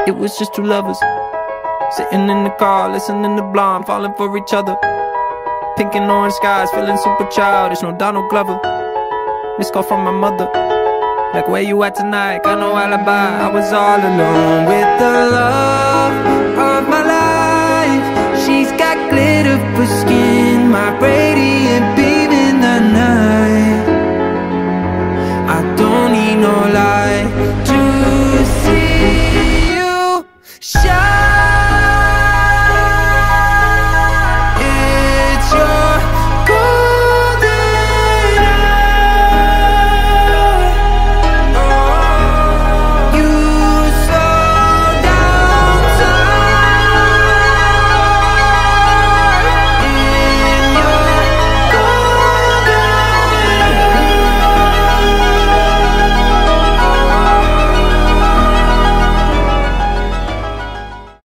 It was just two lovers sitting in the car, listening to Blonde, falling for each other. Pink and orange skies, feeling super childish, no Donald Glover. Missed call from my mother, like, where you at tonight? Got no alibi. I was all alone with the love of my life. She's